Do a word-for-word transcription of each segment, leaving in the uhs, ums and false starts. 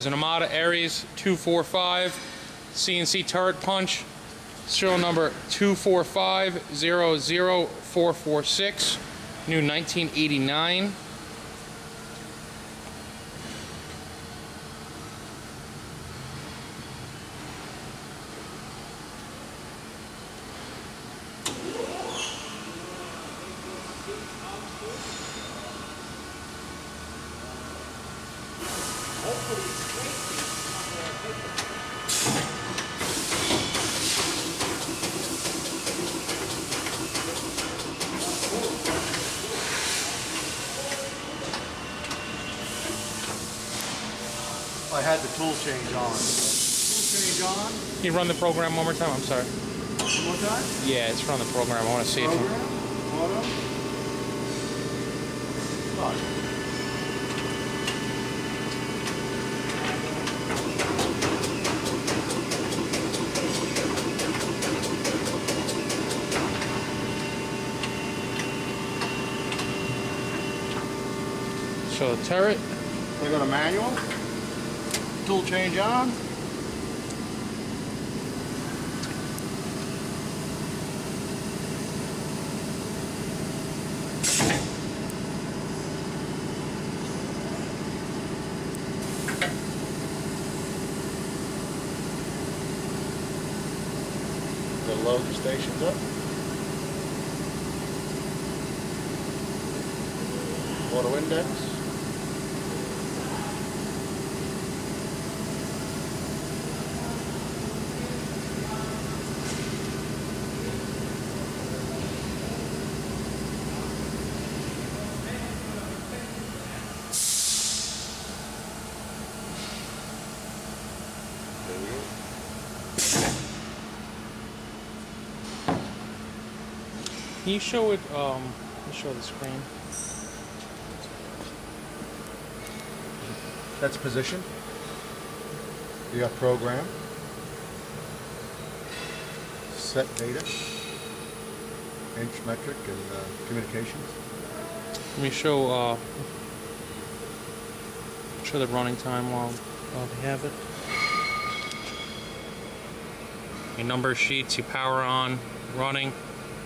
An Armada Aries two forty-five C N C turret punch, serial number two four five zero zero four four six, new nineteen eighty-nine. I had the tool change on. Tool change on. Can you run the program one more time? I'm sorry. One more time? Yeah, it's run the program. I want to see Program? it. Auto? Start. Show the turret. We go to manual. Tool change on. The load the stations up. Auto index. Can you show it? Um, let me show the screen. That's position. You got program. Set data. Inch metric and uh, communications. Let me show. Uh, show the running time while while we have it. Your number sheets. You power on, running.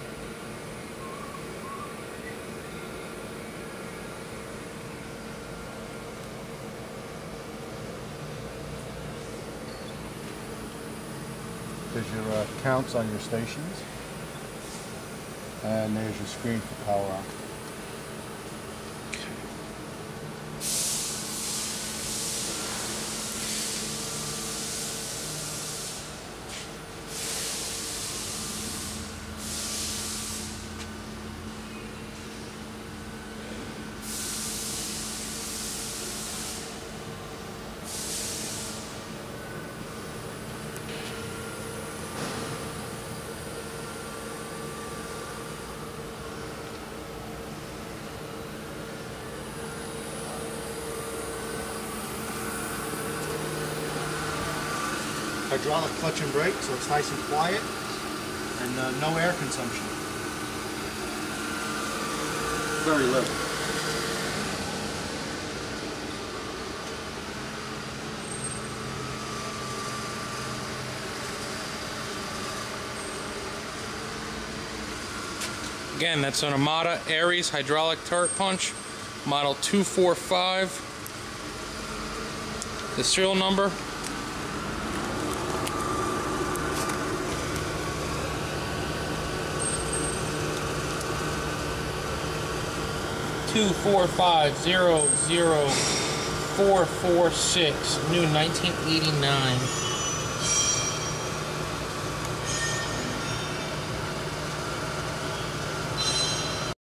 There's your uh, counts on your stations, and there's your screen for power on. Hydraulic clutch and brake, so it's nice and quiet, and uh, no air consumption. Very little. Again, that's an Armada Aries hydraulic turret punch, model two forty-five. The serial number two four five zero zero four four six, new nineteen eighty-nine.